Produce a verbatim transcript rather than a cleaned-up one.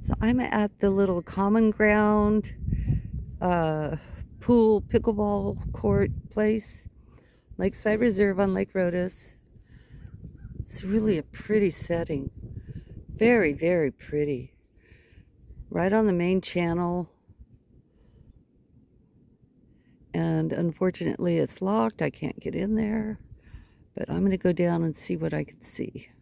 So I'm at the little common ground uh, pool pickleball court place, Lakeside Reserve on Lake Rhodhiss. It's really a pretty setting. Very, very pretty. Right on the main channel. And unfortunately it's locked. I can't get in there. But I'm going to go down and see what I can see.